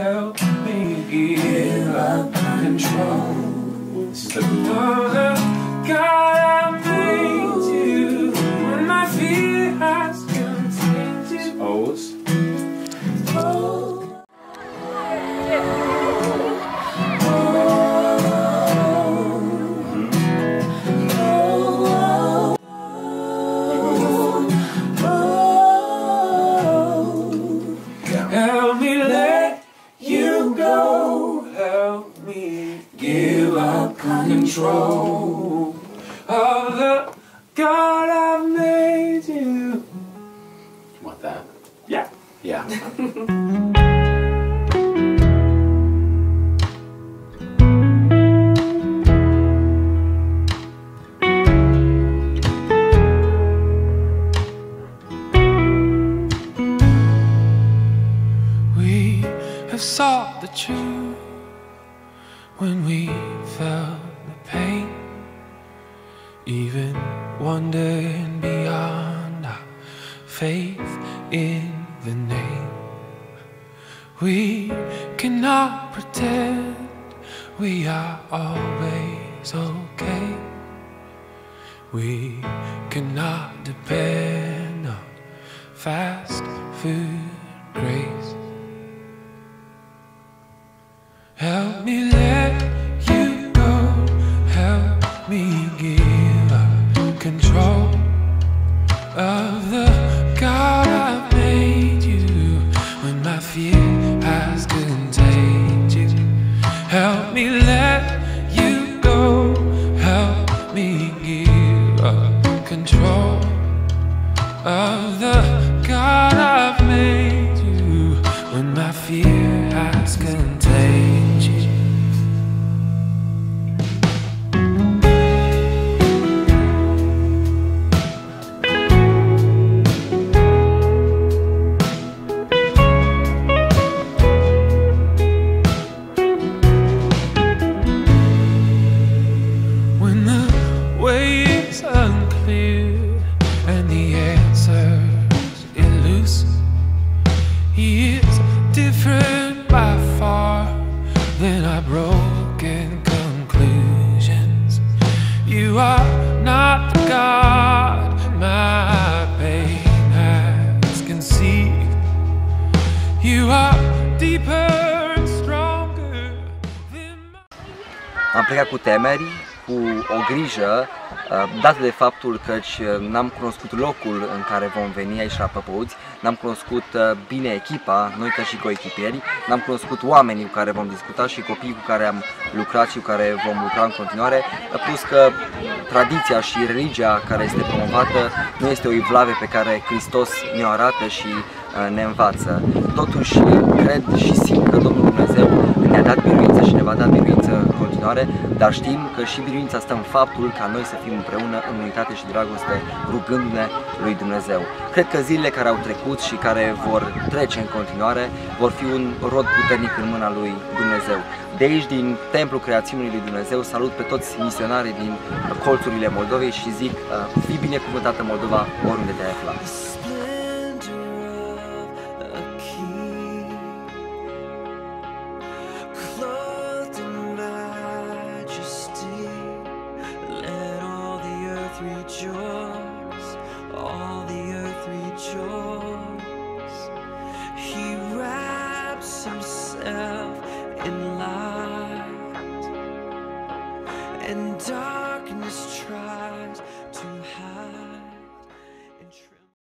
help me give up control. This is the God I made you when my fear has contained you. O's. Help me let you go. Help me give up control of the God I've made you. Want that? Yeah. Yeah. Have sought the truth when we felt the pain, even wondering beyond our faith in the name. We cannot pretend we are always okay. We cannot depend on fast food grace. Help me let you go. Help me give up control of the God I've made you when my fear has contained you. Help me let you go. Help me give up control of the God I've made you when my fear has contained you. When the way is unclear and the answer's elusive, He is different by far than our broken conclusions. You are not the God my pain has conceived. You are deeper and stronger than my... Am plecat cu temeri, cu o grijă dată de faptul că n-am cunoscut locul în care vom veni aici la Păpăuți, n-am cunoscut bine echipa, noi ca și coechipieri, n-am cunoscut oamenii cu care vom discuta și copiii cu care am lucrat și cu care vom lucra în continuare, plus că tradiția și religia care este promovată nu este o evlavie pe care Hristos ne-o arată și ne învață. Totuși, cred și simt că Domnul Dumnezeu ne-a dat biruință și ne va da biruință în continuare, dar știm că și biruința stă în faptul ca noi să fim împreună în unitate și dragoste, rugându-ne lui Dumnezeu. Cred că zilele care au trecut și care vor trece în continuare vor fi un rod puternic în mâna lui Dumnezeu. De aici, din Templul Creațiunii lui Dumnezeu, salut pe toți misionarii din colțurile Moldovei și zic, fii binecuvântată Moldova oriunde te-ai aflat. Rejoice, all the earth rejoice. He wraps himself in light and dark.